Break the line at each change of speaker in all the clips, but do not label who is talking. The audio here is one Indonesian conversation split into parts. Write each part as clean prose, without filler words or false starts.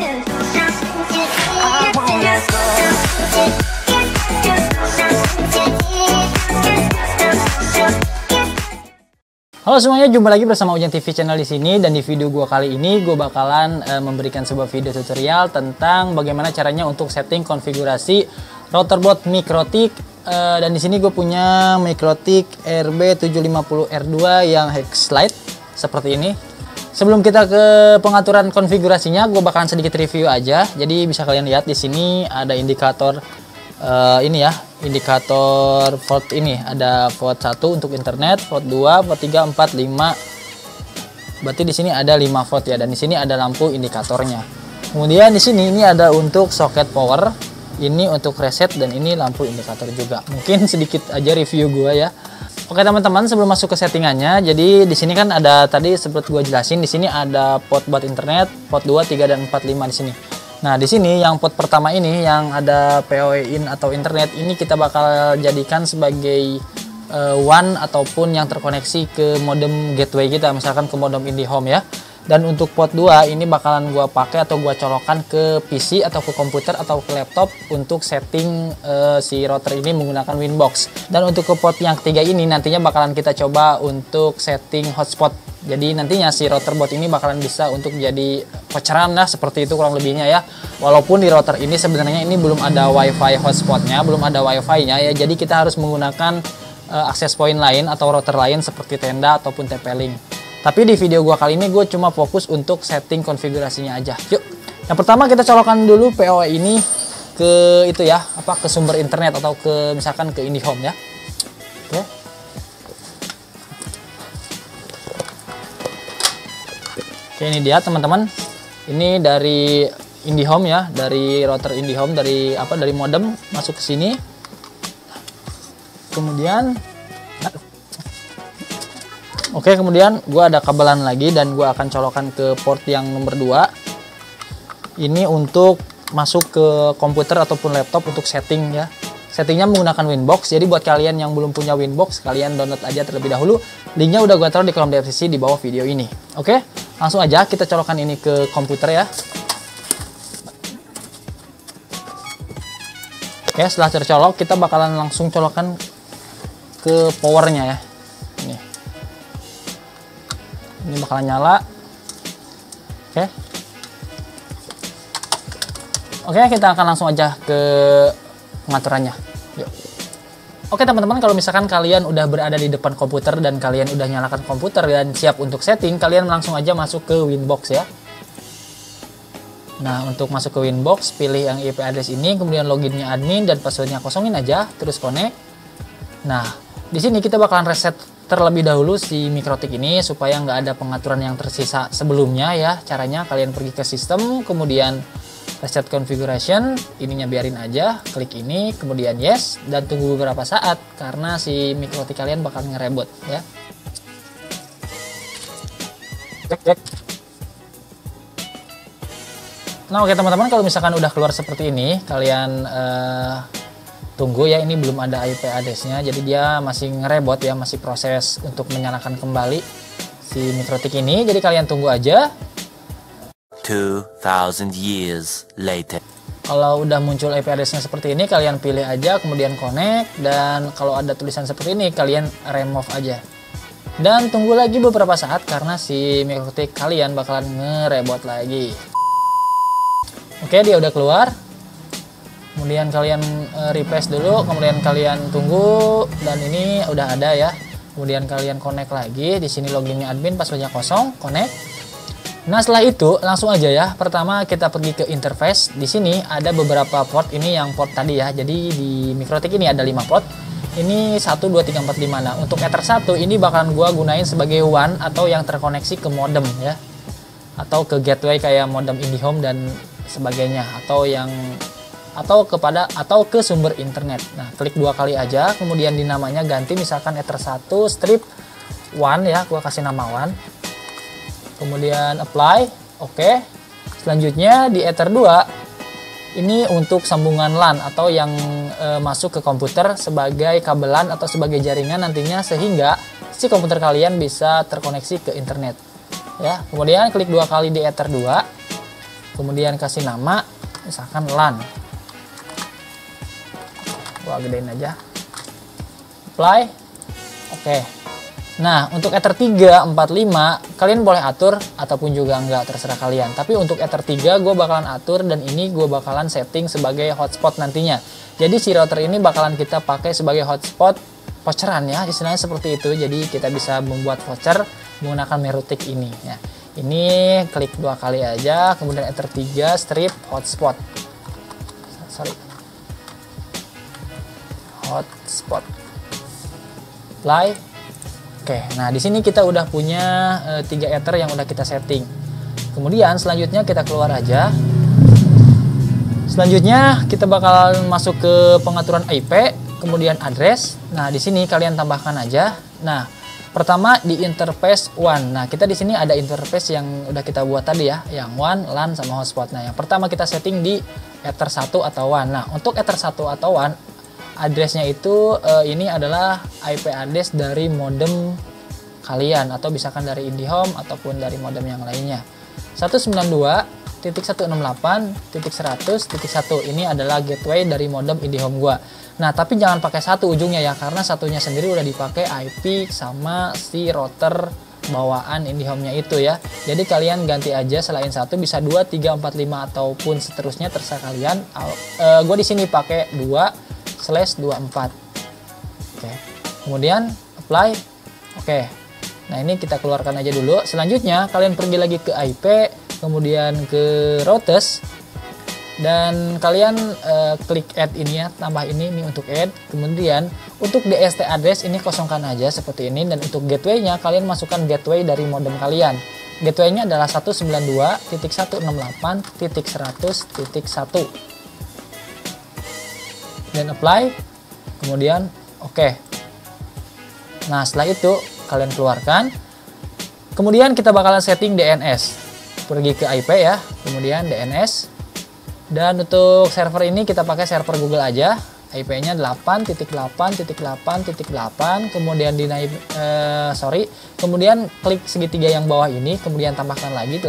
Halo semuanya, jumpa lagi bersama Ujang TV channel di sini, dan di video gua kali ini gue bakalan memberikan sebuah video tutorial tentang bagaimana caranya untuk setting konfigurasi router board Mikrotik, dan di sini gue punya Mikrotik RB750R2 yang hex light seperti ini. Sebelum kita ke pengaturan konfigurasinya, gue bakalan sedikit review aja. Jadi bisa kalian lihat di sini ada indikator ini ya, indikator port ini ada port 1 untuk internet, port 2, port 3, 4, 5. Berarti di sini ada 5 volt ya, dan di sini ada lampu indikatornya. Kemudian di sini ini ada untuk soket power, ini untuk reset, dan ini lampu indikator juga. Mungkin sedikit aja review gua ya. Oke teman-teman, sebelum masuk ke settingannya, jadi di sini kan ada tadi seperti gua jelasin, di sini ada port buat internet, port 2, 3, dan 4, 5 di sini. Nah, di sini yang port pertama ini yang ada PoE in atau internet, ini kita bakal jadikan sebagai WAN ataupun yang terkoneksi ke modem gateway kita, misalkan ke modem IndiHome ya. Dan untuk port 2 ini bakalan gua pakai atau gua colokkan ke PC atau ke komputer atau ke laptop untuk setting si router ini menggunakan Winbox. Dan untuk ke port yang ketiga ini nantinya bakalan kita coba untuk setting hotspot. Jadi nantinya si router board ini bakalan bisa untuk jadi voucheran lah, seperti itu kurang lebihnya ya. Walaupun di router ini sebenarnya ini belum ada wifi hotspotnya, belum ada wifi-nya ya. Jadi kita harus menggunakan akses point lain atau router lain seperti tenda ataupun TP-Link. Tapi di video gua kali ini gue cuma fokus untuk setting konfigurasinya aja. Yuk. Yang pertama kita colokkan dulu PoE ini ke itu ya, ke sumber internet atau ke misalkan ke IndiHome ya. Oke. Oke, ini dia teman-teman. Ini dari IndiHome ya, dari router IndiHome, dari modem masuk ke sini. Kemudian kemudian gua ada kabelan lagi dan gua akan colokan ke port yang nomor 2. Ini untuk masuk ke komputer ataupun laptop untuk setting ya. Settingnya menggunakan Winbox. Jadi buat kalian yang belum punya Winbox, kalian download aja terlebih dahulu. Linknya udah gua taruh di kolom deskripsi di bawah video ini. Oke, langsung aja kita colokkan ini ke komputer ya. Oke, setelah tercolok kita bakalan langsung colokkan ke powernya ya. Ini bakalan nyala. Oke, kita akan langsung aja ke pengaturannya. Yuk. Oke teman-teman, kalau misalkan kalian udah berada di depan komputer dan kalian udah nyalakan komputer dan siap untuk setting, kalian langsung aja masuk ke Winbox ya. Nah, untuk masuk ke Winbox, pilih yang IP address ini, kemudian loginnya admin dan passwordnya kosongin aja, terus connect. Nah, di sini kita bakalan reset terlebih dahulu si Mikrotik ini supaya nggak ada pengaturan yang tersisa sebelumnya ya. Caranya kalian pergi ke sistem, kemudian reset configuration, ininya biarin aja, klik ini, kemudian yes, dan tunggu beberapa saat karena si Mikrotik kalian bakal ngerebot ya. Cek. Nah oke teman-teman, kalau misalkan udah keluar seperti ini, kalian tunggu ya, ini belum ada IP address-nya, jadi dia masih ngerebot ya, masih proses untuk menyalakan kembali si Mikrotik ini, jadi kalian tunggu aja.
2000 years later.
Kalau udah muncul IP address-nya seperti ini, kalian pilih aja, kemudian connect, dan kalau ada tulisan seperti ini, kalian remove aja. Dan tunggu lagi beberapa saat karena si Mikrotik kalian bakalan ngerebot lagi. Oke, dia udah keluar. Kemudian kalian refresh dulu, kemudian kalian tunggu, dan ini udah ada ya. Kemudian kalian connect lagi, di sini loginnya admin, passwordnya kosong, connect. Nah setelah itu langsung aja ya. Pertama kita pergi ke interface. Di sini ada beberapa port, ini yang port tadi ya. Jadi di Mikrotik ini ada 5 port. Ini 1, 2, 3, 4, 5. Nah untuk Ether 1 ini bakalan gua gunain sebagai WAN atau yang terkoneksi ke modem ya. Atau ke gateway kayak modem IndiHome dan sebagainya, atau ke sumber internet. Nah, klik 2 kali aja, kemudian di namanya ganti misalkan Ether 1 strip 1 ya, gua kasih nama 1. Kemudian apply, oke. Selanjutnya di Ether 2 ini untuk sambungan LAN atau yang masuk ke komputer sebagai kabelan atau sebagai jaringan nantinya sehingga si komputer kalian bisa terkoneksi ke internet. Ya, kemudian klik 2 kali di Ether 2. kemudian kasih nama misalkan LAN. Gua gedein aja. Apply. Oke. Nah, untuk Ether 345 kalian boleh atur ataupun juga enggak, terserah kalian. Tapi untuk Ether 3 gue bakalan atur, dan ini gue bakalan setting sebagai hotspot nantinya. Jadi si router ini bakalan kita pakai sebagai hotspot voucheran ya, istilahnya seperti itu. Jadi kita bisa membuat voucher menggunakan Merutik ini ya. Ini klik 2 kali aja, kemudian Ether 3 strip hotspot. Hotspot. Apply. Oke, nah di sini kita udah punya 3 Ether yang udah kita setting. Kemudian selanjutnya kita keluar aja. Selanjutnya kita bakal masuk ke pengaturan IP, kemudian address. Nah, di sini kalian tambahkan aja. Nah, pertama di interface WAN. Nah, kita di sini ada interface yang udah kita buat tadi ya, yang WAN, LAN sama hotspot. Nah, yang pertama kita setting di Ether 1 atau WAN. Nah, untuk Ether 1 atau WAN, addressnya itu ini adalah IP address dari modem kalian, atau misalkan dari IndiHome ataupun dari modem yang lainnya. 192.168.100.1 ini adalah gateway dari modem IndiHome gua. Nah, tapi jangan pakai satu ujungnya ya, karena satunya sendiri udah dipakai IP sama si router bawaan IndiHome-nya itu ya. Jadi kalian ganti aja, selain satu bisa 2, 3, 4, 5 ataupun seterusnya, terserah kalian. Gua di sini pakai 2/24. Oke. Kemudian apply. Oke. Nah, ini kita keluarkan aja dulu. Selanjutnya kalian pergi lagi ke IP, kemudian ke routers, dan kalian klik add ini ya, tambah ini untuk add. Kemudian untuk DST address ini kosongkan aja seperti ini, dan untuk gateway-nya kalian masukkan gateway dari modem kalian. Gateway-nya adalah 192.168.100.1 dan apply. Kemudian oke. Nah, setelah itu kalian keluarkan. Kemudian kita bakalan setting DNS. Pergi ke IP ya, kemudian DNS. Dan untuk server ini kita pakai server Google aja. IP-nya 8.8.8.8, kemudian dinaik kemudian klik segitiga yang bawah ini, kemudian tambahkan lagi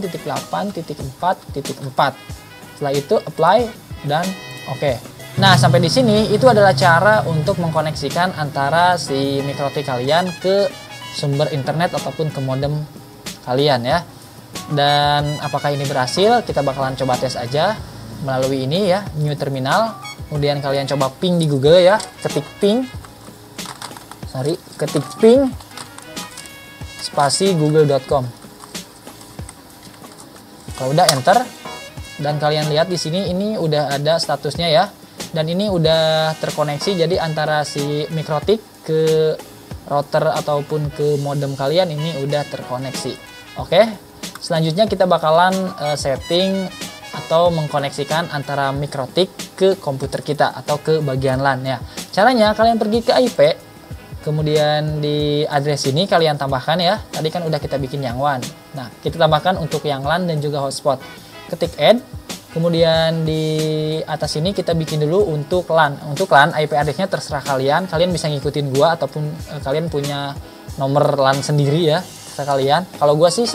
8.8.4.4. Setelah itu apply dan oke. Nah, sampai di sini itu adalah cara untuk mengkoneksikan antara si MikroTik kalian ke sumber internet ataupun ke modem kalian ya. Dan apakah ini berhasil? Kita bakalan coba tes aja melalui ini ya, new terminal. Kemudian kalian coba ping di Google ya, ketik ping spasi google.com. Kalau udah enter, dan kalian lihat di sini ini udah ada statusnya ya. Dan ini udah terkoneksi, jadi antara si MikroTik ke router ataupun ke modem kalian ini udah terkoneksi. Oke, selanjutnya kita bakalan setting atau mengkoneksikan antara MikroTik ke komputer kita atau ke bagian LAN ya. Caranya kalian pergi ke IP, kemudian di address ini kalian tambahkan ya. Tadi kan udah kita bikin yang WAN. Nah, kita tambahkan untuk yang LAN dan juga hotspot. Ketik add. Kemudian di atas ini kita bikin dulu untuk LAN. Untuk LAN IP address-nya terserah kalian. Kalian bisa ngikutin gua ataupun kalian punya nomor LAN sendiri ya, terserah kalian. Kalau gua sih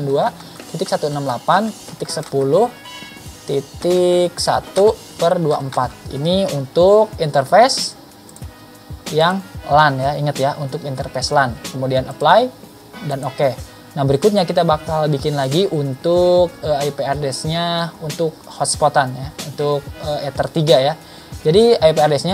192.168.1/24. Ini untuk interface yang LAN ya, ingat ya, untuk interface LAN. Kemudian apply dan oke. Nah, berikutnya kita bakal bikin lagi untuk IP address-nya untuk hotspotan ya, untuk Ether 3 ya. Jadi IP address-nya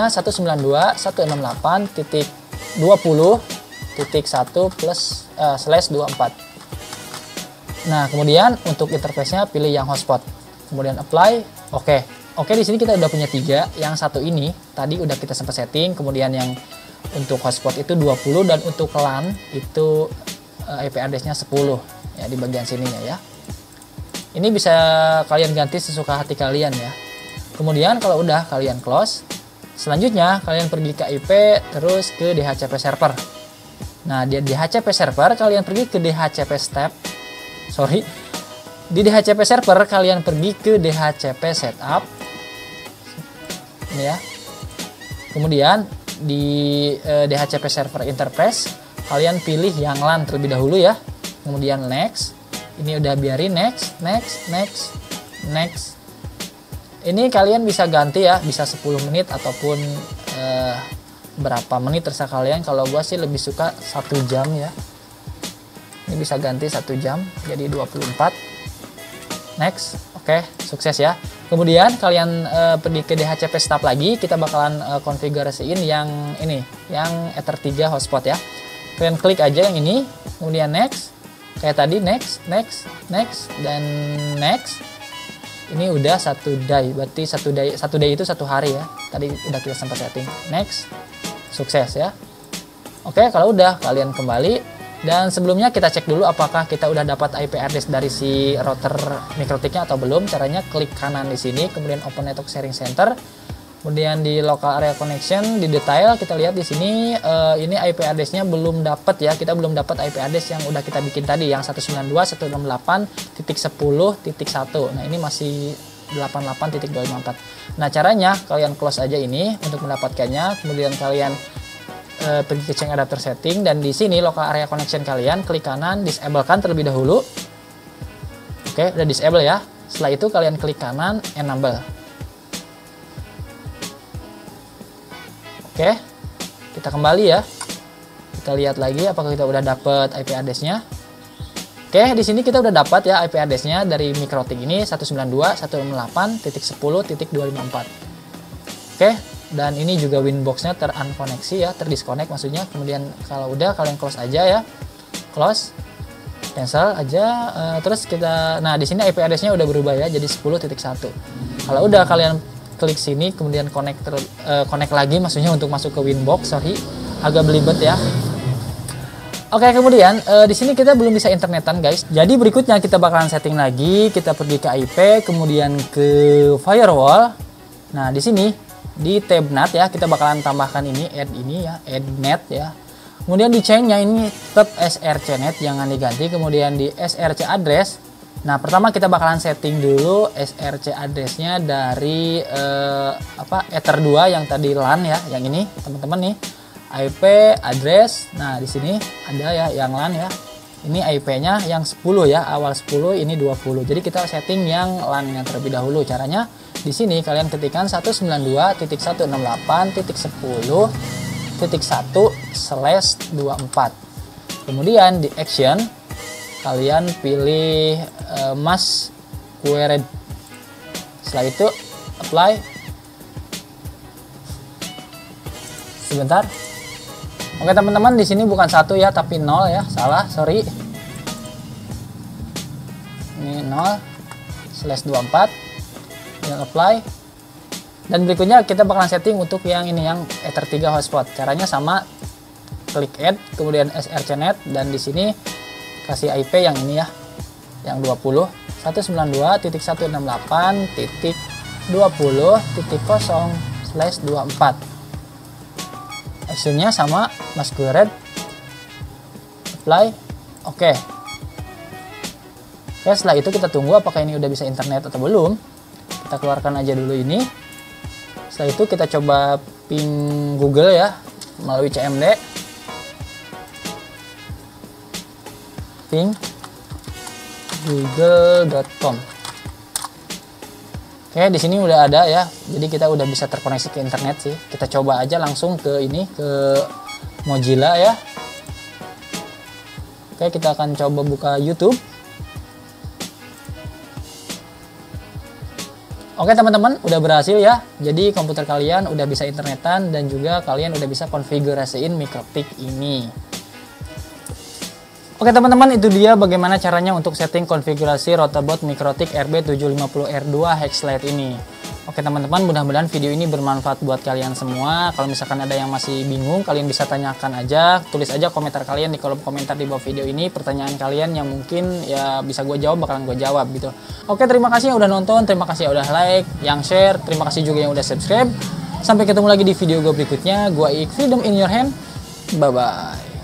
192.168.1/24. Nah, kemudian untuk interface-nya pilih yang hotspot. Kemudian apply. Oke. Oke, di sini kita udah punya 3. Yang satu ini tadi udah kita sempat setting, kemudian yang untuk hotspot itu 20, dan untuk LAN itu IP address-nya 10 ya, di bagian sininya ya. Ini bisa kalian ganti sesuka hati kalian ya. Kemudian kalau udah kalian close, selanjutnya kalian pergi ke IP terus ke DHCP server. Nah, di DHCP server kalian pergi ke DHCP step. Di DHCP server kalian pergi ke DHCP setup. Ini ya. Kemudian di DHCP server interface kalian pilih yang LAN terlebih dahulu ya. Kemudian next. Ini udah biarin next. next. Ini kalian bisa ganti ya, bisa 10 menit ataupun berapa menit terserah kalian. Kalau gua sih lebih suka 1 jam ya. Ini bisa ganti 1 jam jadi 24. Next. Oke, sukses ya. Kemudian kalian pergi ke DHCP stop lagi, kita bakalan konfigurasiin yang ini, yang Ether 3 hotspot ya. Kalian klik aja yang ini, kemudian next. Kayak tadi next, dan next. Ini udah 1 day, berarti 1 day itu 1 hari ya. Tadi udah kita sempat setting. Next. Sukses ya. Oke, kalau udah kalian kembali. Dan sebelumnya kita cek dulu apakah kita udah dapat IP address dari si router MikroTik-nya atau belum. Caranya klik kanan di sini, kemudian Open Network Sharing Center. Kemudian di Local Area Connection, di detail kita lihat di sini ini IP address-nya belum dapat ya. Kita belum dapat IP address yang udah kita bikin tadi yang 192.168.0.1. Nah, ini masih 88.254. Nah, caranya kalian close aja ini untuk mendapatkannya. Kemudian kalian pergi ke change adapter setting, dan di sini local area connection kalian klik kanan, disable kan terlebih dahulu. Oke, udah disable ya. Setelah itu kalian klik kanan, enable. Oke, kita kembali ya. Kita lihat lagi apakah kita udah dapat IP address-nya. Oke, di sini kita udah dapat ya IP address-nya dari MikroTik ini 192.168.254. Oke. Dan ini juga Winbox-nya terunkoneksi ya, terdisconnect maksudnya. Kemudian kalau udah kalian close aja ya, close, cancel aja. Terus kita, nah di sini IP address-nya udah berubah ya, jadi 10.1. Kalau udah kalian klik sini, kemudian connect lagi, maksudnya untuk masuk ke Winbox. Sorry, agak belibet ya. Oke, kemudian di sini kita belum bisa internetan guys. Jadi berikutnya kita bakalan setting lagi. Kita pergi ke IP, kemudian ke firewall. Nah di sini di tab NAT ya, kita bakalan tambahkan ini, add net ya. Kemudian di chainnya ini tetap SRC net, jangan diganti. Kemudian di SRC address, nah pertama kita bakalan setting dulu SRC addressnya dari Ether 2 yang tadi LAN ya, yang ini teman-teman nih, IP address. Nah di sini ada ya yang LAN ya, ini IP-nya yang 10 ya, awal 10, ini 20. Jadi kita setting yang LAN yang terlebih dahulu. Caranya di sini kalian ketikkan 192.168.1/24. Kemudian di action kalian pilih mask query. Setelah itu apply. Sebentar. Oke teman-teman, di sini bukan 1 ya, tapi 0 ya. Salah, sorry. Ini 0/24. Yang apply, dan berikutnya kita bakalan setting untuk yang ini, yang Ether 3 hotspot. Caranya sama, klik add, kemudian SRC net, dan di sini kasih IP yang ini ya, yang 20, 192.168.20.0/24. Actionnya sama, masquerade, apply, oke. Oke, setelah itu kita tunggu apakah ini udah bisa internet atau belum. Kita keluarkan aja dulu ini. Setelah itu kita coba ping Google ya, melalui CMD. Ping google.com. Oke, di sini udah ada ya. Jadi kita udah bisa terkoneksi ke internet sih. Kita coba aja langsung ke ini, ke Mozilla ya. Oke, kita akan coba buka YouTube. Oke teman-teman, udah berhasil ya. Jadi komputer kalian udah bisa internetan, dan juga kalian udah bisa konfigurasiin MikroTik ini. Oke teman-teman, itu dia bagaimana caranya untuk setting konfigurasi routerboard MikroTik RB750R2 Hexlite ini. Oke teman-teman, mudah-mudahan video ini bermanfaat buat kalian semua. Kalau misalkan ada yang masih bingung, kalian bisa tanyakan aja, tulis aja komentar kalian di kolom komentar di bawah video ini, pertanyaan kalian yang mungkin ya bisa gue jawab, bakalan gue jawab gitu. Oke, terima kasih yang udah nonton, terima kasih yang udah like, yang share, terima kasih juga yang udah subscribe. Sampai ketemu lagi di video gue berikutnya. Gue Ik, Freedom in your hand. Bye bye.